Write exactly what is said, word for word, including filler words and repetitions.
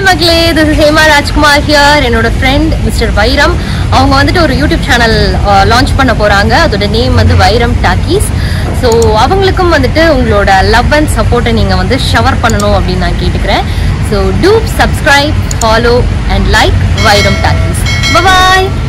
மக்களே, this is Hema Rajkumar here. என்னோட friend Mister வைரம் அவங்க வந்துட்டு ஒரு யூடியூப் சேனல் லான்ச் பண்ண போறாங்க. அதோட நேம் வந்து வைரம் டாக்கீஸ். ஸோ அவங்களுக்கும் வந்துட்டு உங்களோட லவ் அண்ட் சப்போர்ட்டை நீங்க வந்து ஷவர் பண்ணணும் அப்படின்னு நான் கேட்டுக்கிறேன். So do subscribe, follow and like Vairam talkies. Bye.